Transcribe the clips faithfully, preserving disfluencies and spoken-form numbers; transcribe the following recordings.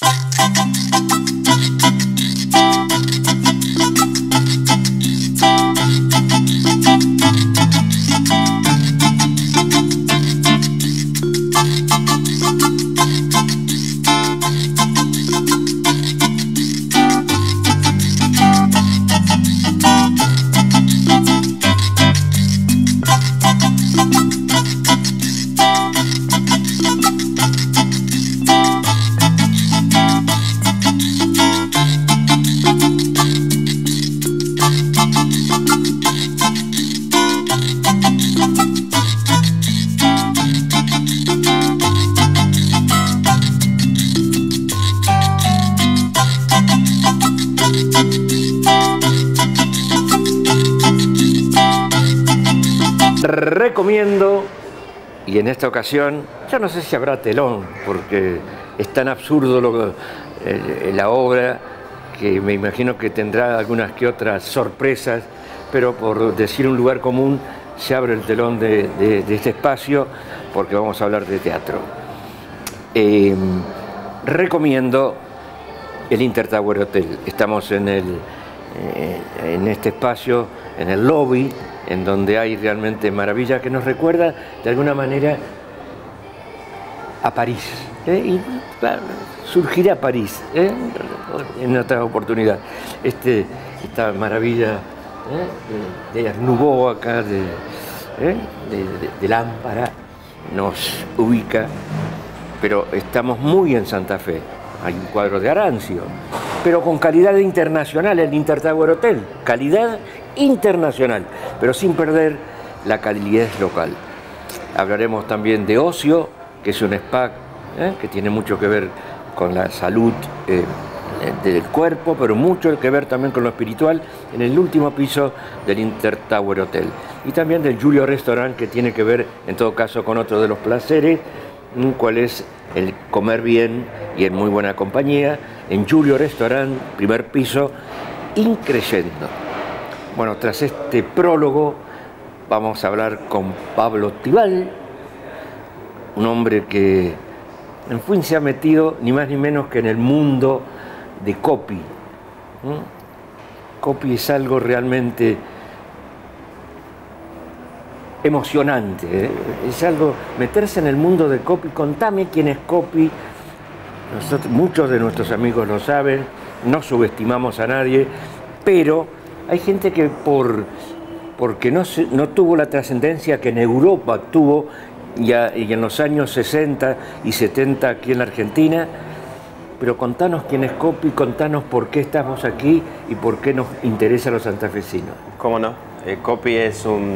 Recomiendo, y en esta ocasión, yo no sé si habrá telón, porque es tan absurdo lo, eh, la obra, que me imagino que tendrá algunas que otras sorpresas, pero por decir un lugar común, se abre el telón de, de, de este espacio, porque vamos a hablar de teatro. Eh, recomiendo el Intertower Hotel. Estamos en, el, eh, en este espacio, en el lobby, en donde hay realmente maravilla que nos recuerda de alguna manera a París. ¿eh? Y claro, surgirá París ¿eh? en otra oportunidad. Este, esta maravilla ¿eh? de, de Art Nouveau acá, de, ¿eh? de, de, de lámpara, nos ubica, pero estamos muy en Santa Fe. Hay un cuadro de Arancio, pero con calidad internacional, el Intertower Hotel, calidad internacional, pero sin perder la calidez local. Hablaremos también de Ocio, que es un spa ¿eh? que tiene mucho que ver con la salud eh, del cuerpo, pero mucho que ver también con lo espiritual, en el último piso del Intertower Hotel. Y también del Giulio Restaurant, que tiene que ver, en todo caso, con otro de los placeres, cuál es el comer bien y en muy buena compañía, en Giulio Restaurant, primer piso, increyendo. Bueno, tras este prólogo vamos a hablar con Pablo Tibal, un hombre que en fin se ha metido ni más ni menos que en el mundo de copy. ¿Mm? Copy es algo realmente emocionante, ¿eh? Es algo, meterse en el mundo de copy. Contame quién es copy. Nosotros, muchos de nuestros amigos lo saben, no subestimamos a nadie, pero hay gente que por, porque no, se, no tuvo la trascendencia que en Europa tuvo ya, y en los años sesenta y setenta aquí en la Argentina. Pero contanos quién es copy, contanos por qué estamos aquí y por qué nos interesa a los santafesinos. ¿Cómo no? Eh, copy es un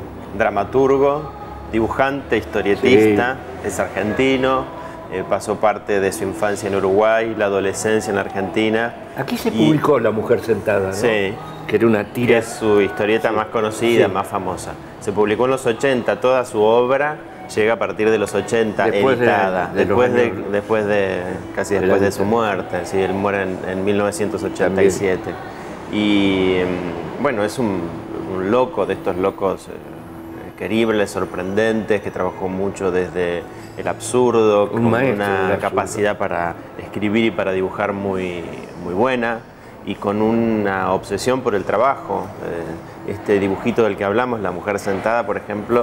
dramaturgo, dibujante, historietista, sí. Es argentino, eh, pasó parte de su infancia en Uruguay, la adolescencia en la Argentina. Aquí se y, publicó La Mujer Sentada, ¿no? Sí. Que era una tira. Que es su historieta sí. más conocida, sí. más famosa. Se publicó en los ochenta, toda su obra llega a partir de los ochenta, después editada, de, de después, de, después de, casi de después de, de su muerte, sí, él muere en, en mil novecientos ochenta y siete. También. Y bueno, es un, un loco de estos locos eh, queribles, sorprendentes, que trabajó mucho desde el absurdo, un con una capacidad para escribir y para dibujar muy, muy buena, y con una obsesión por el trabajo. Eh, este dibujito del que hablamos, La Mujer Sentada, por ejemplo,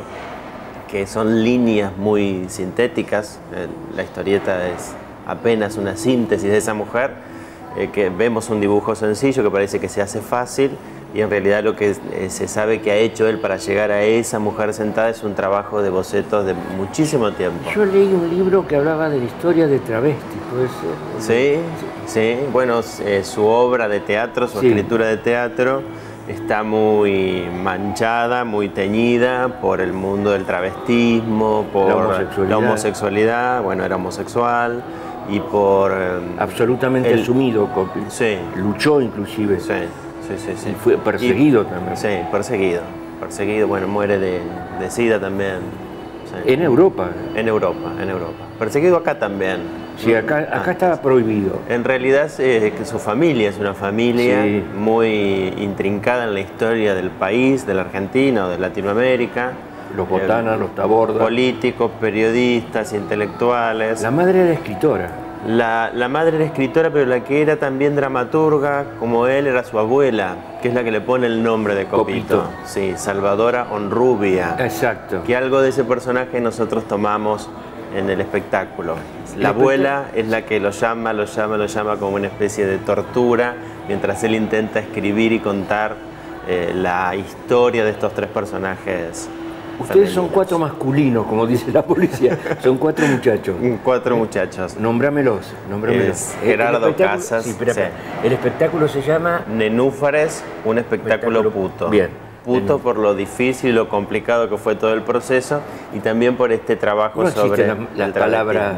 que son líneas muy sintéticas, eh, la historieta es apenas una síntesis de esa mujer, eh, que vemos un dibujo sencillo que parece que se hace fácil, y en realidad lo que eh, se sabe que ha hecho él para llegar a esa mujer sentada es un trabajo de bocetos de muchísimo tiempo. Yo leí un libro que hablaba de la historia de travesti, ¿puede ser? Sí, sí, bueno, eh, su obra de teatro, su sí. escritura de teatro, está muy manchada, muy teñida por el mundo del travestismo, por la homosexualidad, la homosexualidad bueno, era homosexual, y por... Eh, absolutamente el, asumido, Copy. Sí. Luchó inclusive. Sí, sí, sí. sí. Y fue perseguido y, también. Sí, perseguido. Perseguido, bueno, muere de, de SIDA también. Sí. En Europa. En Europa, en Europa. Perseguido acá también. Sí, acá, acá ah, estaba prohibido. En realidad es que su familia es una familia sí. muy intrincada en la historia del país, de la Argentina o de Latinoamérica. Los Botana, eh, los Taborda. Políticos, periodistas, intelectuales. La madre era escritora. La, la madre era escritora, pero la que era también dramaturga, como él, era su abuela, que es la que le pone el nombre de Copito. Copito. Sí, Salvadora Honrubia. Exacto. Que algo de ese personaje nosotros tomamos en el espectáculo. La abuela es la que lo llama, lo llama, lo llama como una especie de tortura, mientras él intenta escribir y contar eh, la historia de estos tres personajes. Ustedes femeninos. son cuatro masculinos, como dice la policía. Son cuatro muchachos. Cuatro muchachos. Nómbramelos. nómbramelos. Es Gerardo el Casas. Sí, pero, sí. El espectáculo se llama Nenúfares, un espectáculo, espectáculo puto. Bien. Puto por lo difícil y lo complicado que fue todo el proceso y también por este trabajo no sobre la, las palabras.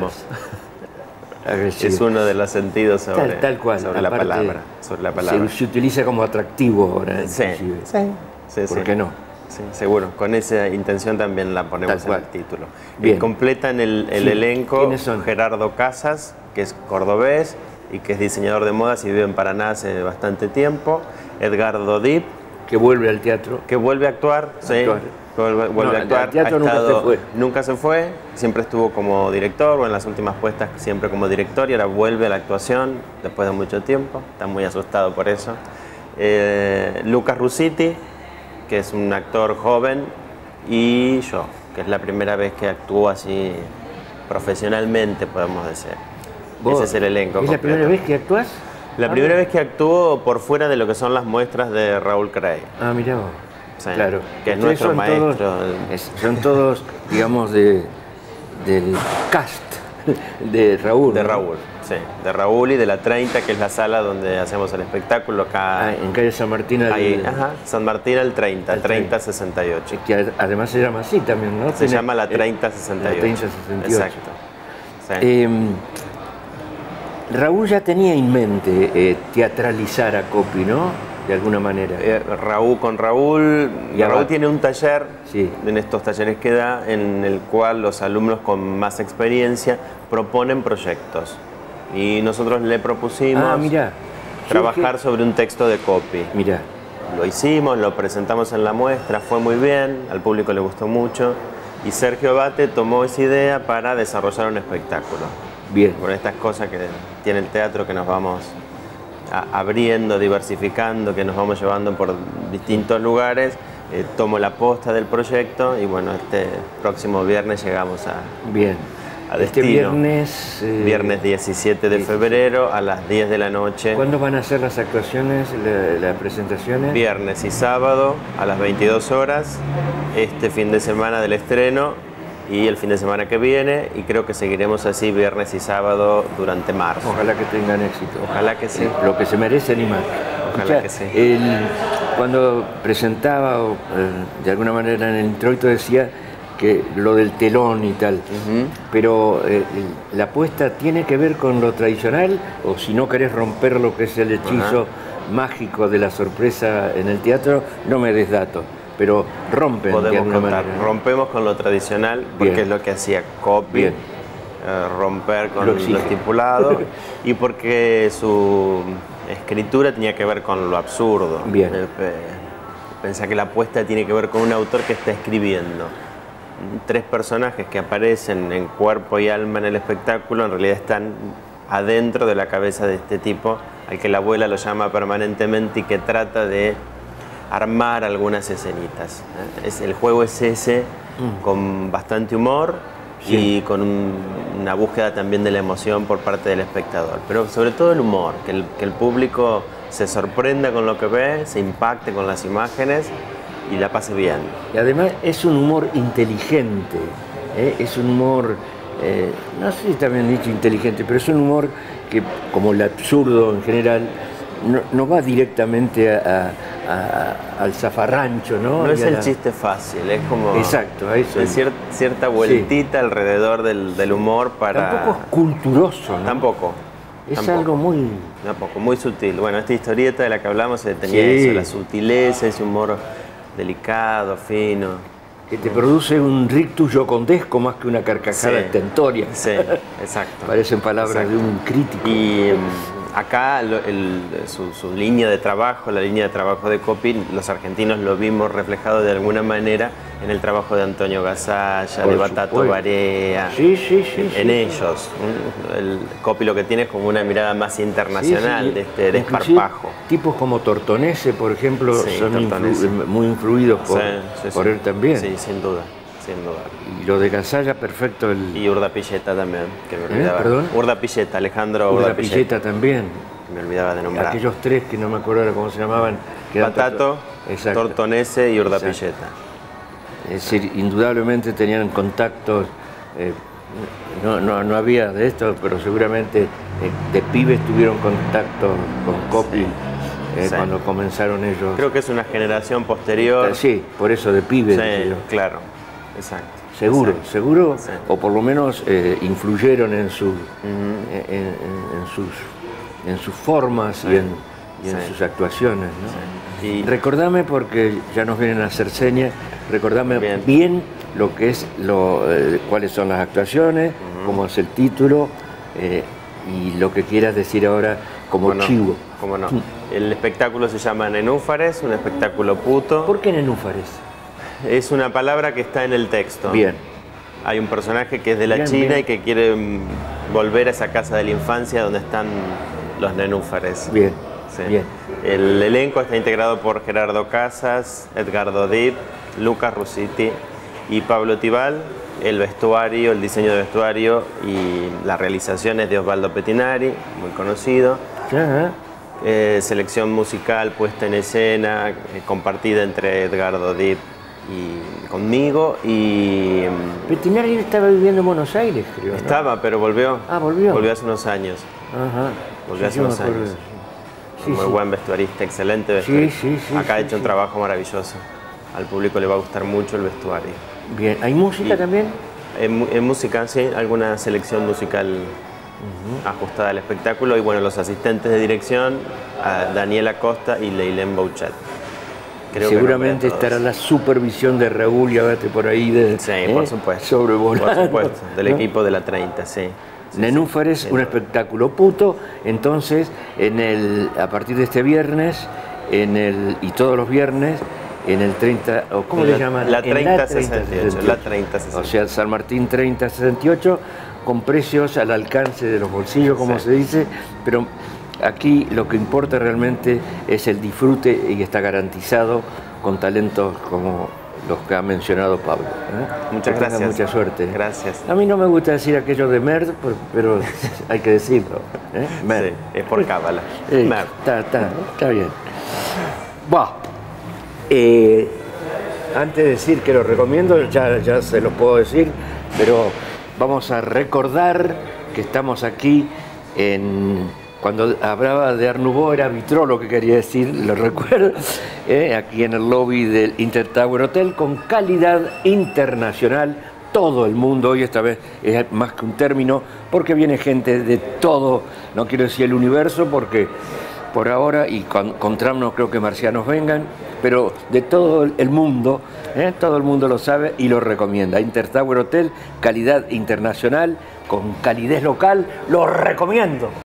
Es uno de los sentidos sobre, tal, tal cual, sobre, la palabra, sobre la palabra. Se, se utiliza como atractivo ahora. Sí, sí, sí, ¿Por sí. qué no? Sí, seguro. Con esa intención también la ponemos en el título. Bien. Completan el, el sí. elenco ¿Quiénes son? Gerardo Casas, que es cordobés y que es diseñador de modas y vive en Paraná hace bastante tiempo. Edgardo Dip, que vuelve al teatro. Que vuelve a actuar, sí. Actuar. Vuelve, vuelve no, a actuar. Al teatro ha nunca estado, se fue. Nunca se fue, siempre estuvo como director, o en las últimas puestas siempre como director, y ahora vuelve a la actuación después de mucho tiempo. Está muy asustado por eso. Eh, Lucas Rusiti, que es un actor joven, y yo, que es la primera vez que actúo así profesionalmente, podemos decir. Ese es el elenco. ¿Es completo. la primera vez que actúas? La ah, primera vez que actúo por fuera de lo que son las muestras de Raúl Cray. Ah, mirá vos. Sí, claro. Que es Ustedes nuestro son maestro. Todos, es, son todos, digamos, de, del cast de Raúl. De ¿no? Raúl, sí. De Raúl y de la treinta, que es la sala donde hacemos el espectáculo acá. Ah, en calle San Martín. Al, ahí, ajá, San Martín al treinta, al treinta sesenta y ocho. Que además se llama así también, ¿no? Se Tiene, llama la treinta sesenta y ocho. La treinta sesenta y ocho. Exacto. Sí. Eh, Raúl ya tenía en mente eh, teatralizar a Copi, ¿no? De alguna manera. Eh, Raúl con Raúl. Y Raúl va. tiene un taller, sí. en estos talleres que da, en el cual los alumnos con más experiencia proponen proyectos. Y nosotros le propusimos ah, mirá. trabajar que... sobre un texto de Copi. Mirá. Lo hicimos, lo presentamos en la muestra, fue muy bien, al público le gustó mucho. Y Sergio Abate tomó esa idea para desarrollar un espectáculo. Bien. Con estas cosas que tiene el teatro, que nos vamos a, abriendo, diversificando, que nos vamos llevando por distintos lugares, eh, tomo la posta del proyecto y bueno, este próximo viernes llegamos a, Bien. a destino. Este viernes... Eh, viernes diecisiete de febrero a las diez de la noche. ¿Cuándo van a ser las actuaciones, las la presentaciones? Viernes y sábado a las veintidós horas, este fin de semana del estreno y el fin de semana que viene, y creo que seguiremos así viernes y sábado durante marzo. Ojalá que tengan éxito. Ojalá que sí. Eh, lo que se merecen y más. Ojalá Escuchá, que sí. El, cuando presentaba, o, eh, de alguna manera en el introito decía que lo del telón y tal, uh-huh. pero eh, la apuesta tiene que ver con lo tradicional, o si no querés romper lo que es el hechizo uh-huh. mágico de la sorpresa en el teatro, no me des datos. Pero rompen Podemos de alguna contar. manera. Rompemos con lo tradicional, porque Bien. es lo que hacía Copi, eh, romper con lo, lo estipulado, y porque su escritura tenía que ver con lo absurdo. Bien. Eh, pensá que la apuesta tiene que ver con un autor que está escribiendo. Tres personajes que aparecen en cuerpo y alma en el espectáculo, en realidad están adentro de la cabeza de este tipo, al que la abuela lo llama permanentemente y que trata de armar algunas escenitas. Es, el juego es ese, mm. con bastante humor sí. y con un, una búsqueda también de la emoción por parte del espectador. Pero sobre todo el humor, que el, que el público se sorprenda con lo que ve, se impacte con las imágenes y la pase bien. Y además es un humor inteligente, ¿eh? Es un humor, eh, no sé si está bien dicho inteligente, pero es un humor que, como el absurdo en general, no, no va directamente a, a, a, al zafarrancho, ¿no? No es el la... chiste fácil, es como... Exacto, a eso. Es cier, cierta vueltita sí. alrededor del, del humor para... Tampoco es culturoso, ¿no? Tampoco. Es tampoco. algo muy... Tampoco, muy sutil. Bueno, esta historieta de la que hablamos tenía sí. eso, la sutileza, ese humor delicado, fino. Que te produce un rictus jocondesco más que una carcajada sí. tentoria. Sí, exacto. Parecen palabras exacto. de un crítico. Y um, acá lo, el, su, su línea de trabajo, la línea de trabajo de Coppi, los argentinos lo vimos reflejado de alguna manera en el trabajo de Antonio Gasalla, Por de Batato supuesto. Barea, sí, sí, sí, en, sí, en sí. ellos. El Coppi lo que tiene es como una mirada más internacional, Sí, sí. de este Inclusive, desparpajo. tipos como Tortonese, por ejemplo, Sí, son Tortonese. influ muy influidos por, Sí, sí, por sí. él también. Sí, sin duda, sin duda. Y lo de Gasalla, perfecto. El... Y Urdapilleta también, que me ¿Eh? olvidaba. ¿Perdón? Urdapilleta, Alejandro Urdapilleta. Urdapilleta también. Me olvidaba de nombrar. Aquellos tres que no me acuerdo ahora cómo se llamaban. Que eran Batato, Exacto. Tortonese y Urdapilleta. Es decir, indudablemente tenían contactos, eh, no, no, no había de esto, pero seguramente eh, de pibes tuvieron contacto con Coppi. Sí. Eh, sí. Cuando comenzaron ellos. Creo que es una generación posterior. Sí, por eso de pibes. Sí, claro, exacto. Seguro, exacto. seguro, Sí. O por lo menos eh, influyeron en, su, uh-huh. en, en, en, sus, en sus formas sí. y en, y en sí. sus actuaciones, ¿no? Sí. Y... Recordame, porque ya nos vienen a hacer señas, recordame bien, bien lo que es, lo, eh, cuáles son las actuaciones, uh-huh. cómo es el título eh, y lo que quieras decir ahora como ¿Cómo chivo. No? ¿Cómo no? El espectáculo se llama Nenúfares, un espectáculo puto. ¿Por qué Nenúfares? Es una palabra que está en el texto. Bien. Hay un personaje que es de la bien, China bien. y que quiere volver a esa casa de la infancia donde están los nenúfares. Bien, sí. bien. El elenco está integrado por Gerardo Casas, Edgardo Dip, Lucas Rusiti y Pablo Tibal. El vestuario, el diseño de vestuario y la realización es de Osvaldo Petinari, muy conocido. Ajá. Eh, selección musical puesta en escena, eh, compartida entre Edgardo Dip y conmigo y... Petinari estaba viviendo en Buenos Aires, creo, ¿no? Estaba, pero volvió. Ah, volvió. Volvió hace unos años. Ajá. Volvió sí, hace unos años. Sí, muy sí. buen vestuarista, excelente vestuario. Sí, sí, sí, Acá ha sí, hecho sí. un trabajo maravilloso. Al público le va a gustar mucho el vestuario. Bien, ¿hay música y también? En, en música, sí, alguna selección musical uh-huh. ajustada al espectáculo. Y bueno, los asistentes de dirección, a Daniela Costa y Leilén Bouchet. Creo Seguramente estará la supervisión de Raúl y Abate por ahí. De, sí, ¿eh? por supuesto. Sobrevolando. Por supuesto, del ¿no? equipo de la treinta, sí. sí Nenúfares, sí, un espectáculo puto. Entonces, en el, a partir de este viernes, en el, y todos los viernes, en el treinta, o ¿cómo la, le llaman? La treinta sesenta y ocho. La treinta sesenta y ocho. O sea, San Martín treinta sesenta y ocho, con precios al alcance de los bolsillos, como sí. se dice, pero aquí lo que importa realmente es el disfrute y está garantizado con talentos como los que ha mencionado Pablo. ¿eh? Muchas que gracias. Mucha suerte. Gracias. A mí no me gusta decir aquello de Merd, pero hay que decirlo. ¿eh? Merd. Sí, es por cábala. Eh, está, está, está bien. Buah. Eh, antes de decir que lo recomiendo, ya, ya se los puedo decir, pero vamos a recordar que estamos aquí en... Cuando hablaba de Art Nouveau era Vitró lo que quería decir, lo recuerdo, eh, aquí en el lobby del Intertower Hotel, con calidad internacional. Todo el mundo, hoy esta vez es más que un término, porque viene gente de todo, no quiero decir el universo, porque por ahora, y con, con Trump no creo que marcianos vengan, pero de todo el mundo, ¿eh? Todo el mundo lo sabe y lo recomienda. Intertower Hotel, calidad internacional, con calidez local, lo recomiendo.